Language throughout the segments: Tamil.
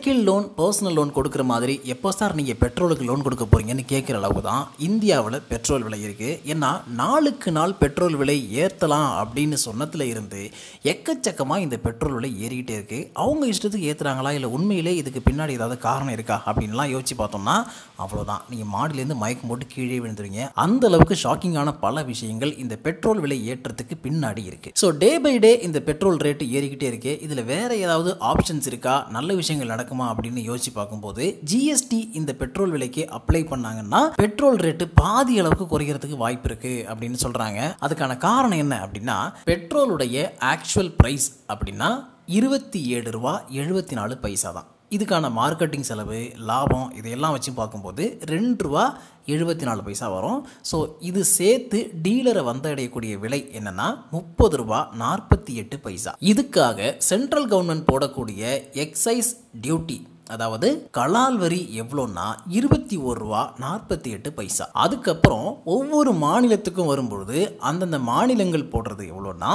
வெஹிக்கிள் லோன், பர்சனல் லோன் கொடுக்குற மாதிரி எப்போ சார் நீங்கள் பெட்ரோலுக்கு லோன் கொடுக்க போகிறீங்கன்னு கேட்குற அளவுக்கு தான் இந்தியாவில் பெட்ரோல் விலை இருக்குது. ஏன்னா நாளுக்கு நாள் பெட்ரோல் விலை ஏற்றலாம் அப்படின்னு சொன்னதில் இருந்து எக்கச்சக்கமாக இந்த பெட்ரோல் விலை ஏறிக்கிட்டே இருக்குது. அவங்க இஷ்டத்துக்கு ஏற்றுறாங்களா இல்லை உண்மையிலே இதுக்கு பின்னாடி ஏதாவது காரணம் இருக்கா அப்படின்லாம் யோசிச்சு பார்த்தோம்னா அவ்வளோதான், நீங்கள் மாடிலேருந்து மயக்கம் போட்டு கீழே விழுந்துருவீங்க. அந்த அளவுக்கு ஷாக்கிங்கான பல விஷயங்கள் இந்த பெட்ரோல் விலை ஏற்றத்துக்கு பின்னாடி இருக்குது. ஸோ டே பை டே இந்த பெட்ரோல் ரேட்டு ஏறிக்கிட்டே இருக்கு. இதில் வேற ஏதாவது ஆப்ஷன்ஸ் இருக்கா, நல்ல விஷயங்கள் நடக்குமா அப்படின்னு யோசிச்சு பார்க்கும்போது ஜிஎஸ்டி இந்த பெட்ரோல் விலைக்கு அப்ளை பண்ணாங்கன்னா பெட்ரோல் ரேட்டு பாதி அளவுக்கு குறைகிறதுக்கு வாய்ப்பு இருக்கு அப்படின்னு சொல்றாங்க. அதுக்கான காரணம் என்ன அப்படின்னா, பெட்ரோலுடைய ஆக்சுவல் பிரைஸ் அப்படின்னா 27 ரூபா 74 பைசா தான். இதுக்கான மார்க்கெட்டிங் செலவு, லாபம் இதையெல்லாம் வச்சு பார்க்கும்போது 2 ரூபா 74 பைசா வரும். ஸோ இது சேர்த்து டீலரை வந்தடையக்கூடிய விலை என்னன்னா 30 ரூபா 48 பைசா. இதுக்காக சென்ட்ரல் கவர்மெண்ட் போடக்கூடிய எக்ஸைஸ் டியூட்டி, அதாவது கலால் வரி எவ்வளோன்னா 21 ரூபா 48 பைசா. அதுக்கப்புறம் ஒவ்வொரு மாநிலத்துக்கும் வரும்பொழுது அந்தந்த மாநிலங்கள் போடுறது எவ்வளோன்னா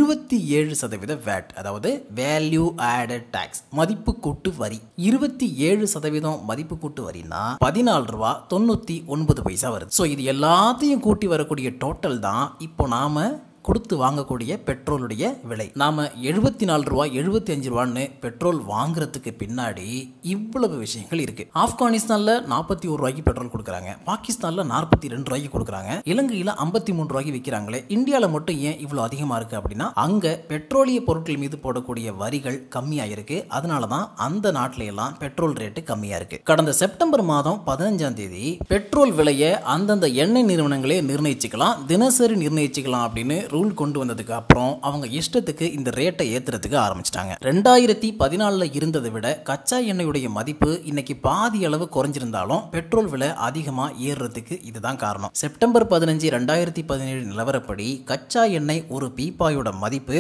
27% வேட், அதாவது வேல்யூ ஆடட் டாக்ஸ், மதிப்பு கூட்டு வரி. 27% மதிப்பு கூட்டு வரினா 14 ரூபா 99 பைசா வருது. ஸோ இது எல்லாத்தையும் கூட்டி வரக்கூடிய டோட்டல் தான் இப்போ நாம கொடுத்து வாங்கக்கூடிய பெட்ரோலுடைய விலை. நாம 74 ரூபா 75 ரூபான்னு பெட்ரோல் வாங்குறதுக்கு பின்னாடி இவ்வளவு விஷயங்கள் இருக்கு. ஆப்கானிஸ்தான்ல 41 ரூபாய்க்கு பெட்ரோல் கொடுக்குறாங்க, பாகிஸ்தான்ல 42 ரூபாய்க்கு கொடுக்குறாங்க, இலங்கையில 53 ரூபாய்க்கு விற்கிறாங்களே. இந்தியாவில் மட்டும் ஏன் இவ்வளவு அதிகமா இருக்கு அப்படின்னா, அங்க பெட்ரோலிய பொருட்கள் மீது போடக்கூடிய வரிகள் கம்மியா இருக்கு. அதனாலதான் அந்த நாட்டில எல்லாம் பெட்ரோல் ரேட்டு கம்மியா இருக்கு. கடந்த செப்டம்பர் மாதம் 15ஆம் தேதி பெட்ரோல் விலையை அந்தந்த எண்ணெய் நிறுவனங்களே நிர்ணயிச்சுக்கலாம், தினசரி நிர்ணயிச்சுக்கலாம் அப்படின்னு ரூல் கொண்டு வந்ததுக்கு அப்புறம் அவங்க இஷ்டத்துக்கு இந்த ரேட்டை ஏத்துறதுக்கு ஆரம்பிச்சிட்டாங்க. 2014 இருந்ததை விட கச்சா எண்ணெயுடைய மதிப்பு இன்னைக்கு பாதி அளவு குறைஞ்சிருந்தாலும் பெட்ரோல் விலை அதிகமா ஏறுறதுக்கு இதுதான் காரணம். செப்டம்பர் 15, 2017 நிலவரப்படி கச்சா எண்ணெய் ஒரு பீப்பாயோட மதிப்பு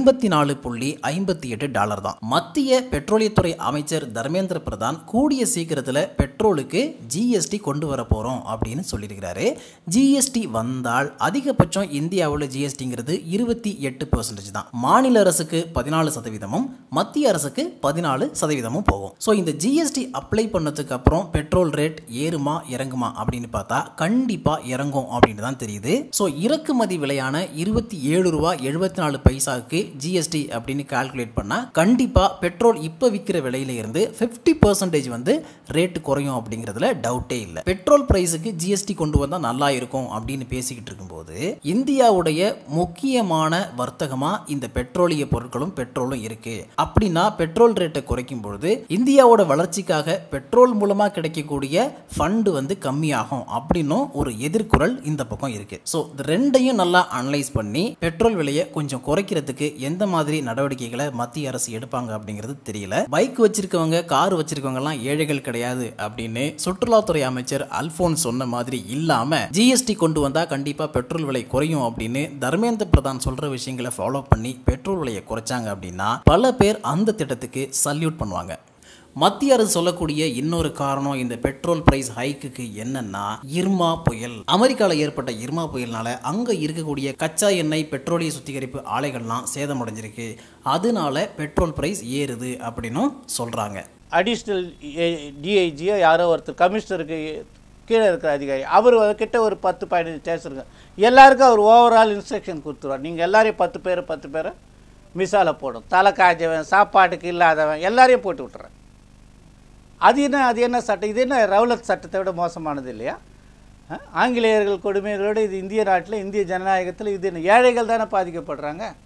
$54.58 தான். மத்திய பெட்ரோலியத்துறை அமைச்சர் தர்மேந்திர பிரதான் கூடிய சீக்கிரத்தில் பெட்ரோலுக்கு ஜிஎஸ்டி கொண்டு வர போறோம் அப்படின்னு சொல்லியிருக்கிறாரு. ஜிஎஸ்டி வந்தால் அதிகபட்சம் இந்தியாவில் ஜிஎஸ்டி 28% தான். மாநில அரசுக்கு 14%, மத்திய அரசுக்கு 14% போகும். சோ இந்த ஜிஎஸ்டி அப்ளை பண்ணதுக்கு அப்புறம் பெட்ரோல் ரேட் ஏறுமா இறங்குமா அப்படின்னு பார்த்தா கண்டிப்பா இறங்கும் அப்படின்னு தான் தெரியுது. சோ இறக்குமதி விலையான 27 ரூபா 74 பைசாக்கு ஜிஎஸ்டி அப்படின்னு கால்குலேட் பண்ணா கண்டிப்பா பெட்ரோல் இப்ப விற்கிற விலையில இருந்து 50% வந்து ரேட் குறையும் அப்படிங்கிறதுல டவுட்டே இல்லை. பெட்ரோல் பிரைஸுக்கு ஜிஎஸ்டி கொண்டு வந்தா நல்லா இருக்கும் அப்படின்னு பேசிக்கிட்டு இருக்கும்போது இந்தியாவுடைய முக்கியமான வர்த்தகமா இந்த பெட்ரோலிய பொருட்களும் பெட்ரோலும் இருக்கு. அப்படின்னா பெட்ரோல் ரேட்டை குறைக்கும் பொழுது இந்தியாவோட வளர்ச்சிக்காக பெட்ரோல் மூலமா கிடைக்கக்கூடிய ஃபண்ட் வந்து கம்மியாகும் அப்படின்னு ஒரு எதிர்குரல் இந்த பக்கம் இருக்கு. சோ ரெண்டையும் நல்லா அனலைஸ் பண்ணி பெட்ரோல் விலையை கொஞ்சம் குறைக்கிறதுக்கு எந்த மாதிரி நடவடிக்கைகளை மத்திய அரசு எடுப்பாங்க அப்படிங்கிறது தெரியல. பைக் வச்சிருக்கவங்க, கார் வச்சிருக்கவங்க எல்லாம் ஏழைகள் கிடையாது அப்படின்னு சுற்றுலாத்துறை அமைச்சர் அல்போன்ஸ் சொன்ன மாதிரி இல்லாம ஜிஎஸ்டி கொண்டு வந்தா கண்டிப்பா பெட்ரோல் விலை குறையும் அப்படின்னு தர்மேந்திர பிரதான் சொல்ற விஷயங்களை ஃபாலோ பண்ணி பெட்ரோல் விலையை குறைச்சாங்க அப்படின்னா பல பேர் அந்த திட்டத்துக்கு சல்யூட் பண்ணுவாங்க. மத்திய அரசு சொல்லக்கூடிய இன்னொரு காரணம் இந்த பெட்ரோல் பிரைஸ் ஹைக்கு என்னன்னா இர்மா புயல். அமெரிக்காவில் ஏற்பட்ட இர்மா புயல்னால அங்க இருக்கக்கூடிய கச்சா எண்ணெய் பெட்ரோலிய சுத்திகரிப்பு ஆலைகள்லாம் சேதமடைஞ்சிருக்கு. அதனால பெட்ரோல் பிரைஸ் ஏறுது அப்படின்னு சொல்றாங்க. அடிஷ்னல் டிஐஜியோ யாரோ ஒருத்தர் கமிஷனருக்கு கீழே இருக்கிற அதிகாரி, அவர் கிட்ட ஒரு 10-15 ஸ்டேஷன் இருக்கு, எல்லாருக்கும் அவர் ஓவரால் இன்ஸ்ட்ரக்ஷன் கொடுத்துருவார். நீங்கள் எல்லாரையும் 10 பேரை மிசால போடும், தலை காய்ச்சவன், சாப்பாட்டுக்கு இல்லாதவன் எல்லாரையும் போட்டு விட்டுறேன். அது என்ன சட்டம்? இது என்ன ரவுலத் சட்டத்தை விட மோசமானது இல்லையா? ஆங்கிலேயர்கள் கொடுமைகளோடு இது இந்திய நாட்டில், இந்திய ஜனநாயகத்தில் இது என்ன ஏழைகள் தானே பாதிக்கப்படுறாங்க.